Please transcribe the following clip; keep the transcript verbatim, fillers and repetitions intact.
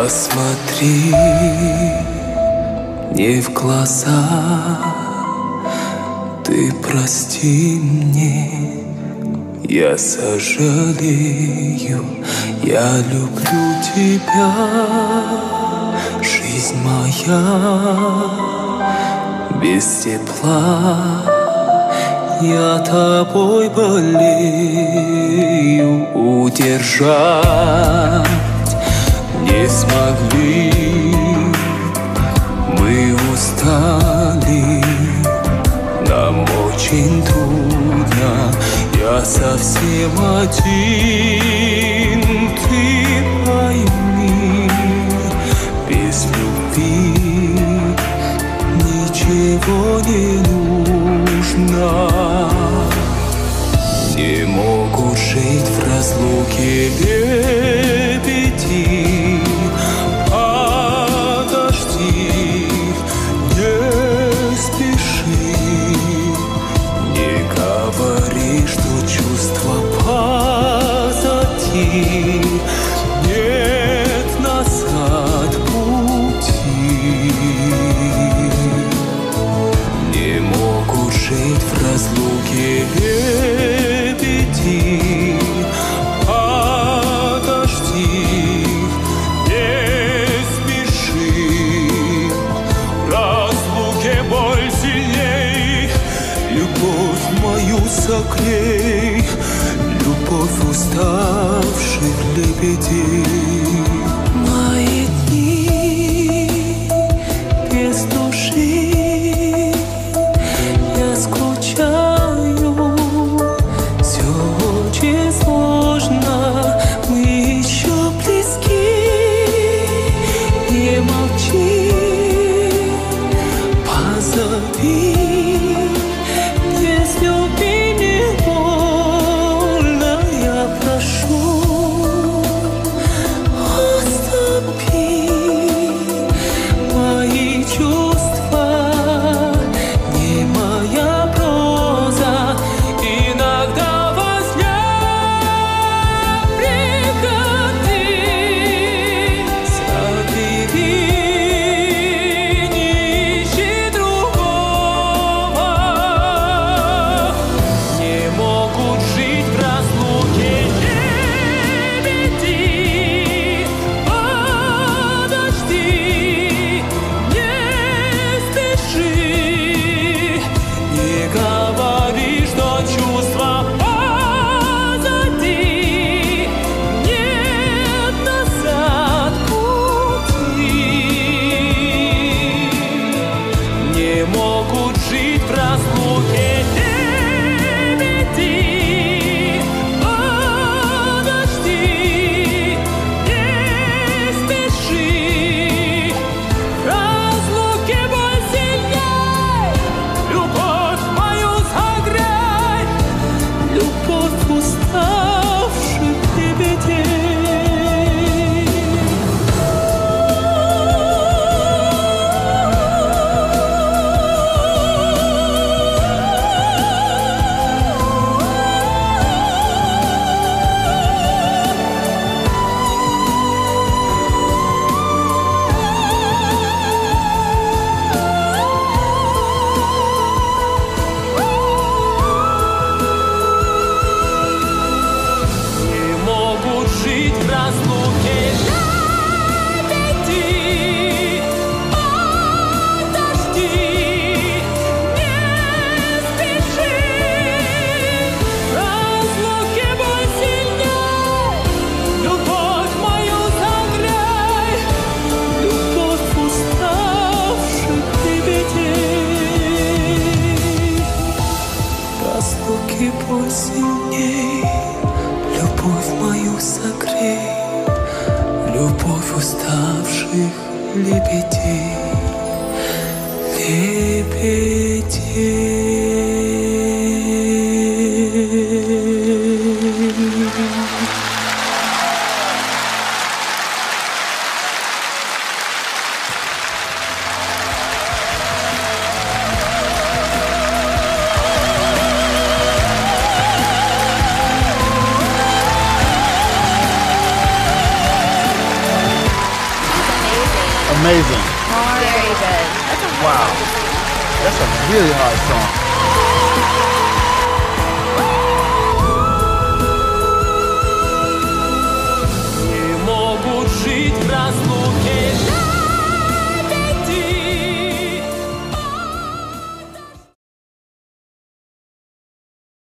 Посмотри мне в глаза, ты прости мне, я сожалею, я люблю тебя, жизнь моя, без тепла я тобой болею, удержать не смогли, мы устали, нам очень трудно, я совсем один, ты пойми, без любви ничего не нужно. Не могут жить в разлуке лебеди, подожди, не спеши, не говори, что чувства позади, нет назад пути. Не могут жить в разлуке лебеди, подожди, не спеши, в разлуке боль сильней, любовь мою согрей, любовь уставших лебедей. Мои дни без души, я скучаю, все очень сложно, мы еще близки, не молчи, позови, без любви не больно, я прошу, уступи, мои чувства не моя проза, иногда во сне приходи, забери, не ищи другого. Не могут жить в разлуке лебеди, подожди, не спеши, не говори, что чувства позади, нет назад пути. Не могут жить в разлуке лебеди, подожди, не спеши, в разлуке боль сильней, любовь мою согрей, любовь уставших лебедей. Не могут жить в разлуке лебеди, подожди, не спеши, в разлуке боль сильней, любовь мою согрей, любовь уставших лебедей. В разлуке боль сильней, любовь мою согрей, любовь уставших лебедей, лебедей. amazing. Very good. Wow. That's a really hard song.